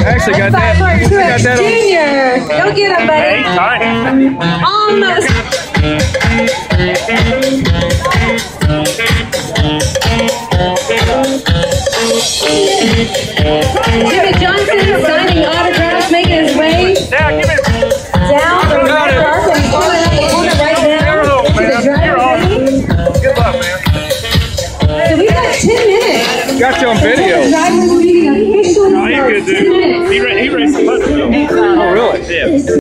Actually got that. Got that Junior, go get him, buddy. Almost. Jimmy Johnson is signing autographs, making his way down from the park and pulling up the corner right now to the driver's seat. Good luck, man. So we got 10 minutes. Got you on video. The driver's meeting officially starts. 10 minutes. He raced the motor. Oh, really? Yeah.